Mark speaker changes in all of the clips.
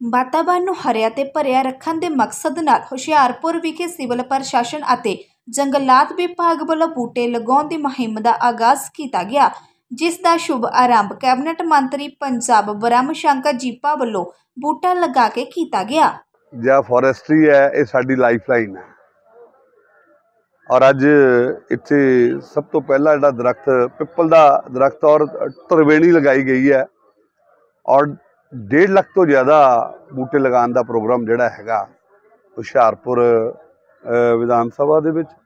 Speaker 1: ਵਾਤਾਵਰਨ ਨੂੰ ਹਰਿਆ ਤੇ ਭਰਿਆ ਰੱਖਣ ਦੇ ਮਕਸਦ ਨਾਲ ਹੁਸ਼ਿਆਰਪੁਰ ਵਿਖੇ ਸਿਵਲ ਪ੍ਰਸ਼ਾਸਨ ਅਤੇ ਜੰਗਲਾਤ ਵਿਭਾਗ ਵੱਲੋਂ ਬੂਟੇ ਲਗਾਉਣ ਦੀ ਮੁਹਿੰਮ ਦਾ ਆਗਾਜ਼ ਕੀਤਾ ਗਿਆ, ਜਿਸ ਦਾ ਸ਼ੁਭ ਆਰੰਭ ਕੈਬਨਿਟ ਮੰਤਰੀ ਪੰਜਾਬ ਬ੍ਰਹਮ ਸ਼ੰਕਰ ਜੀਪਾ ਵੱਲੋਂ ਬੂਟਾ लगा के किया गया।
Speaker 2: जो फॉरेस्ट्री है ये साडी लाइफलाइन है और अज इत्थे सब तो पहला जिहड़ा दरख्त पिपल का दरख्त और तरवेणी लगाई गई है और 1.5 लाख तो ज़्यादा बूटे लगाने का प्रोग्राम जिहड़ा हैगा हुशियारपुर विधान सभा दे विच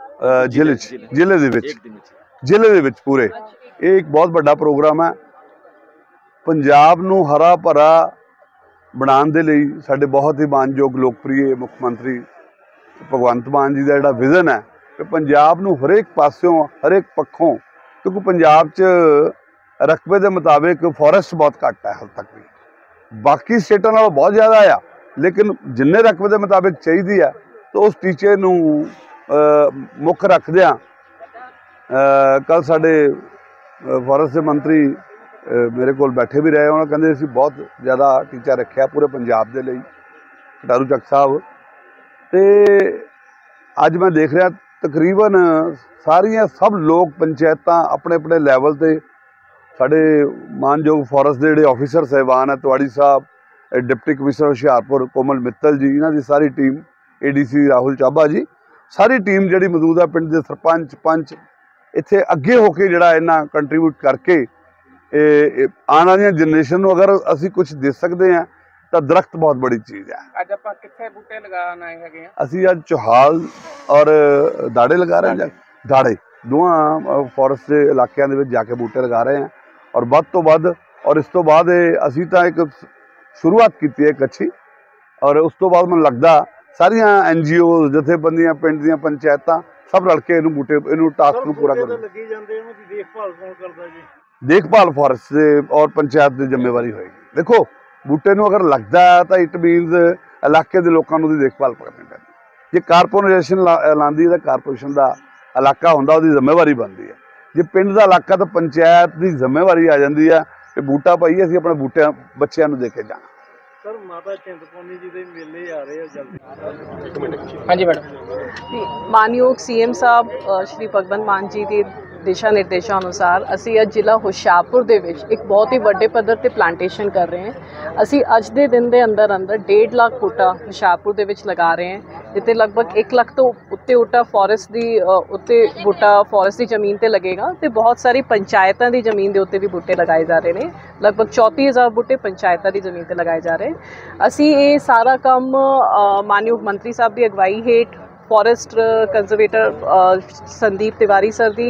Speaker 2: जिले दे विच पूरे ये एक बहुत बड़ा प्रोग्राम है। पंजाब नूं हरा भरा बनाने के लिए साडे बहुत ही मानयोग लोकप्रिय मुख्यमंत्री भगवंत मान जी का जिहड़ा विजन है कि पंजाब नूं हरेक पासों हरेक पक्षों, क्योंकि पंजाब च रकबे के मुताबिक फॉरेस्ट बहुत घट है हाल तक भी, बाकी स्टेटां नालों बहुत ज़्यादा आ, लेकिन जिन्ने रकबे के मुताबिक चाहिए है तो उस टीचे नूं मुख रखदिआं कल साडे फॉरेस्ट के मंत्री मेरे को बैठे भी रहे, उन्होंने कहते असीं बहुत ज़्यादा टीचा रखा पूरे पंजाब के लिए। कटारू चक साहब तो अज मैं देख रहा तकरीबन सारिया सब लोग पंचायत अपने अपने लैवल पर साढ़े मानयोग फॉरेस्ट के जोड़े ऑफिसर साहबान है, तिवाड़ी साहब, डिप्टी कमिश्नर हुशियारपुर कोमल मित्तल जी, इन्हों की सारी टीम, ADC राहुल चाबा जी, सारी टीम जी मौजूद है, पिंड के सरपंच पंच इत्थे अगे होके जिहड़ा इन्ना कंट्रीब्यूट करके आने वाली जनरेशन को अगर असी कुछ दे सकते हैं तो दरख्त बहुत बड़ी चीज़ है।
Speaker 3: अज आपां कित्थे बूटे लगाना है?
Speaker 2: असी अज चौहाल और दाड़े लगा रहे हैं, दाड़े दोवां फॉरेस्ट के इलाकों के जाके बूटे लगा रहे हैं और वध तो वध, और इस तो बाद असी तो एक शुरुआत की है एक अच्छी, और उस तो बाद मैनूं लगदा सारिया NGO जथेबंदियां पिंड दीयां पंचायतां सब रल के इनू बूटे इनू टास्क नूं पूरा कर देखभाल फॉरेस्ट से और पंचायत की जिम्मेवारी होएगी। देखो बूटे नूं अगर लगता है तो इट मीनस इलाके के लोगों की देखभाल करनी पैंदी। जे कारपोरेशन लांदी है तो कारपोरेशन का इलाका हुंदा उहदी जिम्मेवारी बनती है, जे पिंड का इलाका तो पंचायत की जिम्मेवारी आ जाती है कि बूटा पाइए असीं अपने बूटे बच्चों को दे के जाना।
Speaker 3: सर माता चिंतपूर्णी जी के मेले आ रहे हैं जल्दी। हाँ जी मैडम।
Speaker 4: मानयोग CM साहब श्री भगवंत मान जी के दिशा निर्देशों अनुसार असी अज जिला हुशियारपुर दे विच एक बहुत ही बड़े पद्धर ते प्लांटेशन कर रहे हैं। असी अज दे दिन दे अंदर 1.5 लाख बूटा हुशियारपुर दे विच लगा रहे हैं, जिते लगभग 1 लाख तो उत्ते बूटा फॉरेस्ट दी उत्ते बूटा फॉरेस्ट की जमीन ते लगेगा, तो बहुत सारी पंचायतों की जमीन के उत्ते भी बूटे लगाए जा रहे हैं। लगभग 34,000 बूटे पंचायतों की जमीन पर लगाए जा रहे हैं। असी ये सारा काम मानयोग मंत्री साहब की अगवाई हेठ forest conservator Sandeep Tiwari sir की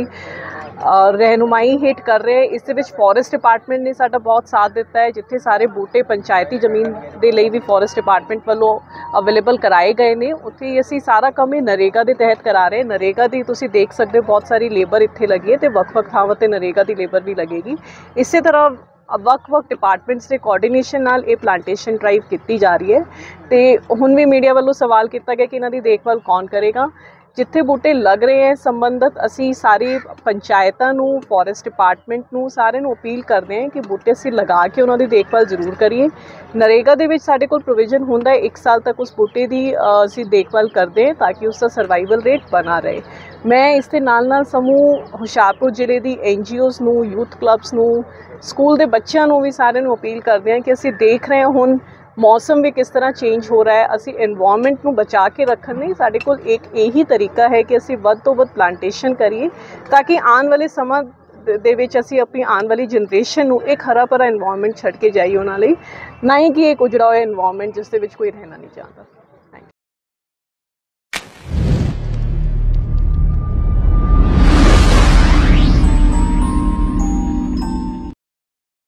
Speaker 4: रहनुमाई हेठ कर रहे हैं। इस फॉरेस्ट डिपार्टमेंट ने साडा बहुत साथ दिता है, जिथे सारे बूटे पंचायती जमीन के लिए भी फॉरेस्ट डिपार्टमेंट वालों अवेलेबल कराए गए हैं। उत्थे असी सारा काम ही नरेगा के तहत करा रहे हैं। नरेगा की तुसीं देख सकते हो बहुत सारी लेबर इत्थे लगी है, तो वक्-वक् थावां ते नरेगा की लेबर भी लगेगी। इस तरह वक्-वक् डिपार्टमेंट्स के कोआर्डीनेशन नाल ये प्लांटेशन ड्राइव की जा रही है। तो हुण भी मीडिया वालों सवाल किया गया कि इन्हां दी देखभाल कौन करेगा। जिथे बूटे लग रहे हैं संबंधित असी सारी पंचायतों नूं, फॉरेस्ट डिपार्टमेंट नूं सारे नूं अपील करते हैं कि बूटे असी लगा के उन्होंने देखभाल जरूर करिए। नरेगा दे विच साडे कोल प्रोविजन हुंदा है 1 साल तक उस बूटे की असी देखभाल करते हैं ताकि उसका सर्वाइवल रेट बना रहे। मैं इस दे नाल समूह हुशियारपुर जिले की NGOs नूं, यूथ क्लब्स नूं, स्कूल के बच्चों नूं भी सारे नूं अपील करते हैं कि असी देख रहे हैं हुण मौसम भी किस तरह चेंज हो रहा है, असी एनवायरनमेंट को बचा के रखने नहीं साढ़े को एक यही तरीका है कि असी वध तो वध प्लांटेशन करिए ताकि आने वाले समय दे विच असी अपनी आने वाली जनरेशन को एक हरा भरा एनवायरनमेंट छड़ के जाइए उन्होंने, ना ही कि एक उजड़ा हुआ एनवायरनमेंट जिस दे विच कोई रहना नहीं चाहता।